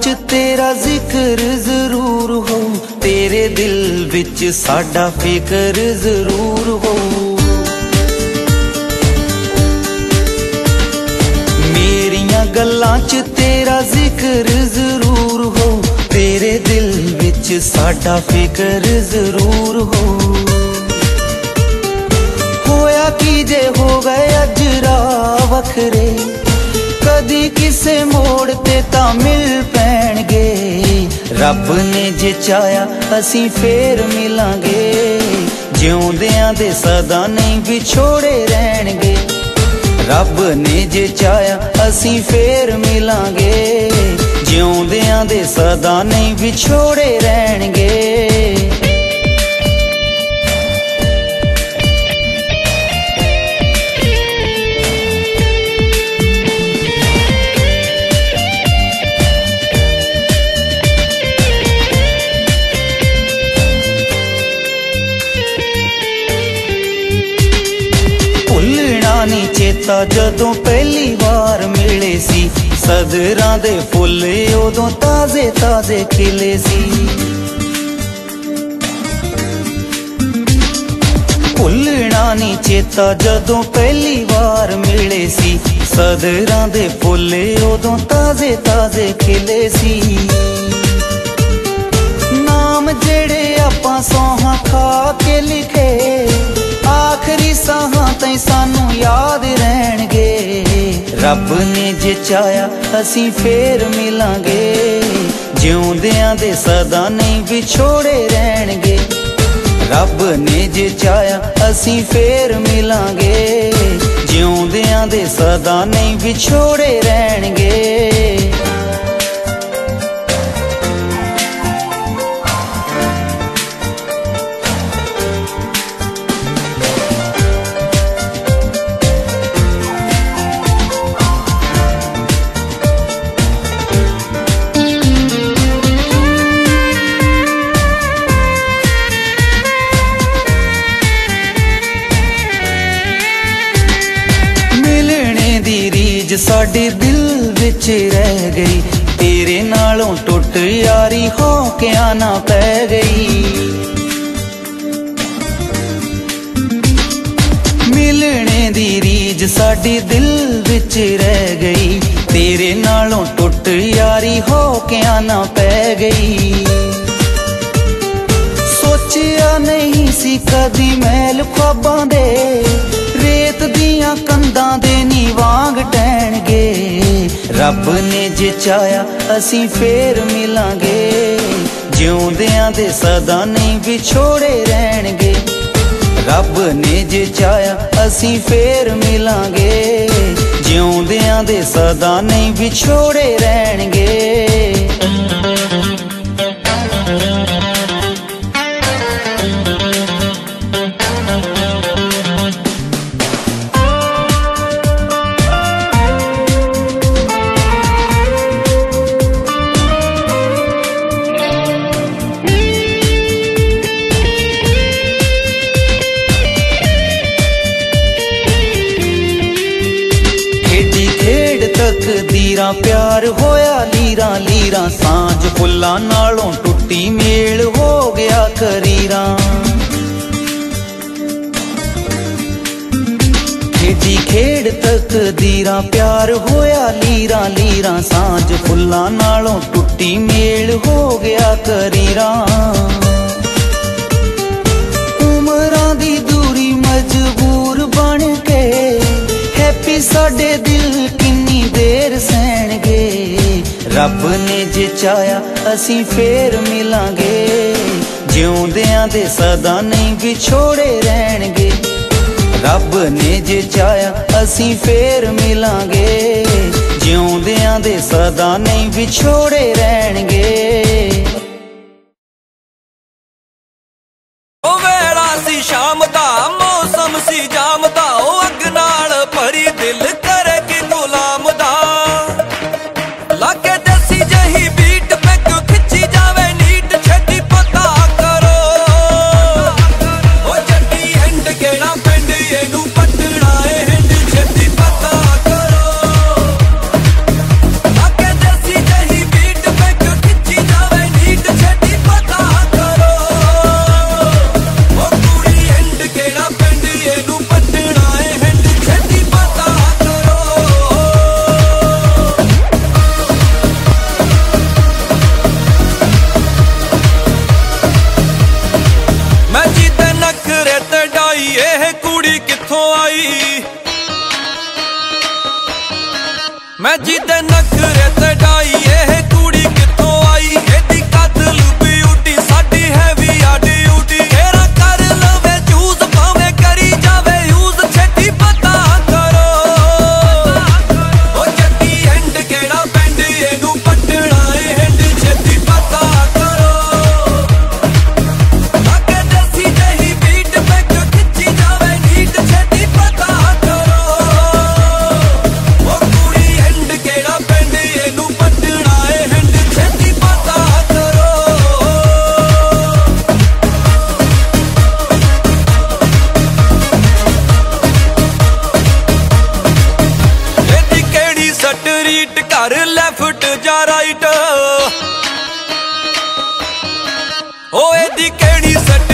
च तेरा जिक्र जरूर हो, तेरे दिल विच साडा फिकर जरूर हो। मेरियां गल्लां च तेरा जिक्र जरूर हो, तेरे दिल विच साडा फिकर जरूर हो। होया की जे हो गए अज राह वखरे, कदी किसे मोड़ ते तां मिल पैणगे। रब ने जे चाया असीं फेर मिलांगे, जिउंदियां दे सदा नहीं विछोड़े रहणगे। रब ने जे चाया असीं फेर मिलांगे, जिउंदियां दे सदा नहीं विछोड़े रहणगे। चेता जदों पहली बार मिले सी, सदरां दे फुल उदों ताजे ताजे खिले सी। भुलना नी चेता जदों पहली बार मिले सी, सदरां दे फुल उदों ताजे ताजे खिले सी। नाम जेड़े आपां सौहां खा के लिखे, आखरी साहां ताईं सानू याद रहणगे। रब ने जे चाया असीं फेर मिलांगे, जिउंदियां दे सदा नहीं विछोड़े रहणगे। रब ने जे चाया असीं फेर मिलांगे, जिउंदियां दे सदा नहीं विछोड़े रहणगे। साडे दिल विच रह गई, तेरे नालों टुट यारी हो के आना पै गई। मिलने दी रीज साडे दिल विच रह गई, तेरे नालों टुट यारी हो के आना पै गई। सोचिया नहीं सी कदी मैल ख्वाबां दे, रेत दियां कंधां दे नी वांग टैणगे। रब ने जे चाया असीं फेर मिलांगे, जिउंदियां दे सदा नहीं विछोड़े रहणगे। रब ने जे चाया असीं फेर मिलांगे, जिउंदियां दे सदा नहीं विछोड़े रहणगे। तकदीरां प्यार होया लीरां लीरां, सांझ फुल्लां नालों टुट्टी मेल हो गया करीरां। खेडी खेड़ तकदीरां प्यार होया लीरां लीरां, सांझ फुल्लां नालों टुट्टी मेल हो गया करीरां। उमरां दी दूरी मजबूर बन के, हैप्पी साडे दिल किन्नी देर सहणगे। रब ने जे चाया असीं फेर मिलांगे, जिउंदियां दे सदा नहीं विछोड़े रहणगे। रब ने जे चाया असीं फेर मिलांगे, जिउंदियां दे सदा नहीं विछोड़े रहणगे। ओ वेला सी शाम दा, मौसम सी जाम दा, ओ अग नाल भरी दिल करे कि गुलाम दा। लागे देसी जही बीट पैग खिंची जावे नीट, छेती पता करो ओ जड्डी एंड केड़ा पिंड एनू पटना ए हिंड, छेती पता करो। लागे देसी जही बीट पैग जिदे नखरे ते डाई ये कुड़ी कित्थों आई एदी कतल ब्यूटी साडी हैवी आ ड्यूटी तेरा कर लवे चूज भावे करी जावे यूज छेती पता करो ओ जट्टी एंड केड़ा पेंड एनू पटना एंड छेती पता करो लागे देसी जही बीट पे खिंची जावे नीट छेती पता करो ओ कुड़ी एंड केड़ा पेंड एनू पटना एंड छेती पता करो एदी केड़ी सटरीट कर लेफ्ट जा राइट ओ एदी केड़ी सट